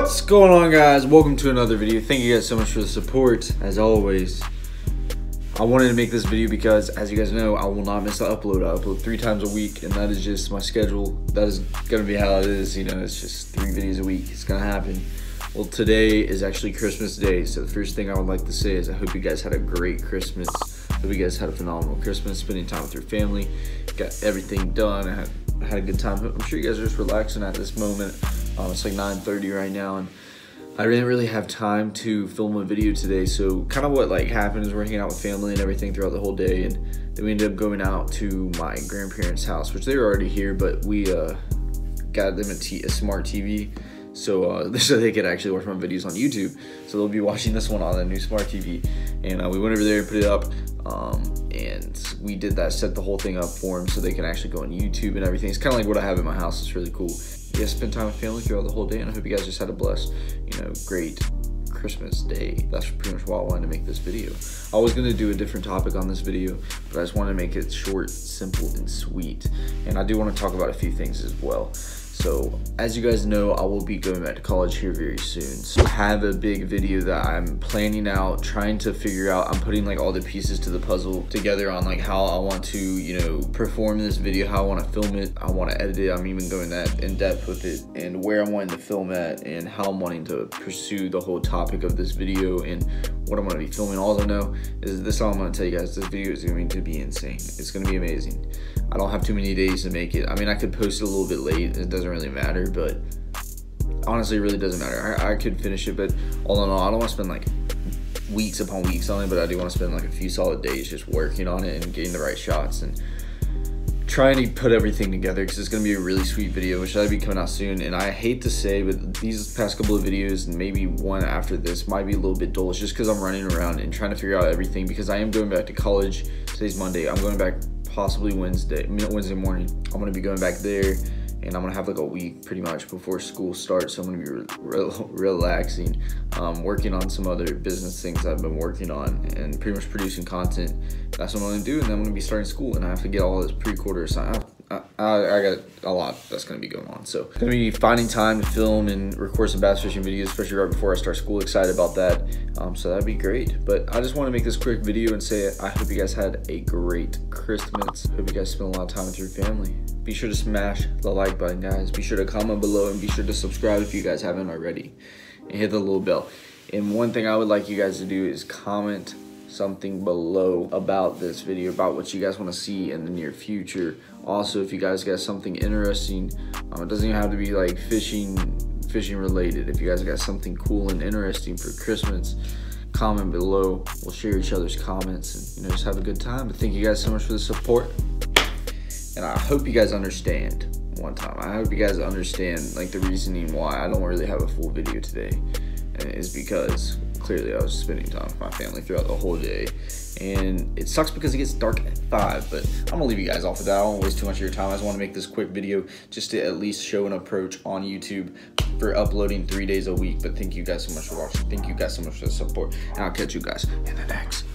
What's going on, guys? Welcome to another video. Thank you guys so much for the support. As always, I wanted to make this video because, as you guys know, I will not miss an upload. I upload 3 times a week, and that is just my schedule. That is gonna be how it is. You know, it's just 3 videos a week. It's gonna happen. Well, today is actually Christmas Day, so the first thing I would like to say is I hope you guys had a great Christmas. I hope you guys had a phenomenal Christmas, spending time with your family, got everything done. I had a good time. I'm sure you guys are just relaxing at this moment. It's like 9:30 right now, and I didn't really have time to film a video today. So kind of what happened is we're hanging out with family and everything throughout the whole day, and then we ended up going out to my grandparents' house, which they were already here, but we got them a smart TV. So they could actually watch my videos on YouTube. So they'll be watching this one on a new smart TV. And we went over there and put it up. And we did that, set the whole thing up for them so they can actually go on YouTube and everything. It's kind of like what I have in my house. It's really cool. Yeah, spend time with family throughout the whole day. And I hope you guys just had a blessed, great Christmas day. That's pretty much why I wanted to make this video. I was gonna do a different topic on this video, but I just wanted to make it short, simple, and sweet. And I do want to talk about a few things as well. So, as you guys know, I will be going back to college here very soon. So I have a big video that I'm planning out, trying to figure out. I'm putting all the pieces to the puzzle together on how I want to, perform this video, how I want to film it, I want to edit it. I'm even going that in depth with it, and where I'm wanting to film at, and how I'm wanting to pursue the whole topic of this video, and what I'm going to be filming. All I know is this. All I'm going to tell you guys, this video is going to be insane. It's going to be amazing. I don't have too many days to make it. I mean, I could post it a little bit late. It doesn't really matter, but honestly, it really doesn't matter. I could finish it, but all in all, I don't want to spend weeks upon weeks on it, but I do want to spend a few solid days just working on it and getting the right shots and trying to put everything together, because it's going to be a really sweet video, which should be coming out soon. And I hate to say, but these past couple of videos, and maybe one after this, might be a little bit dull. It's just because I'm running around and trying to figure out everything, because I am going back to college. Today's Monday. I'm going back possibly Wednesday morning. I'm gonna be going back there, and I'm gonna have a week pretty much before school starts. So I'm gonna be relaxing, working on some other business things I've been working on, and pretty much producing content. That's what I'm gonna do, and then I'm gonna be starting school, and I have to get all this pre-quarter assigned. I got a lot that's gonna be going on, so gonna be finding time to film and record some bass fishing videos, especially right before I start school. Excited about that, so that'd be great. But I just want to make this quick video and say I hope you guys had a great Christmas. Hope you guys spent a lot of time with your family. Be sure to smash the like button, guys. Be sure to comment below, and be sure to subscribe if you guys haven't already, and hit the little bell. And one thing I would like you guys to do is comment something below about this video, about what you guys want to see in the near future. Also, if you guys got something interesting, it doesn't even have to be fishing related. If you guys got something cool and interesting for Christmas, comment below. We'll share each other's comments and just have a good time. But thank you guys so much for the support, and I hope you guys understand. I hope you guys understand the reasoning why I don't really have a full video today, and it's because clearly I was spending time with my family throughout the whole day, and it sucks because it gets dark at 5, but I'm gonna leave you guys off of that. I don't want to waste too much of your time. I just want to make this quick video just to at least show an approach on YouTube for uploading 3 days a week. But thank you guys so much for watching. Thank you guys so much for the support, and I'll catch you guys in the next